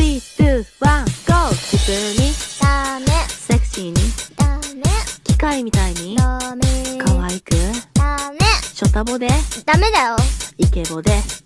3、2、1、GO! 普通にダメセクシーにダメ機械みたいにダメ可愛くダメショタボでダメだよイケボで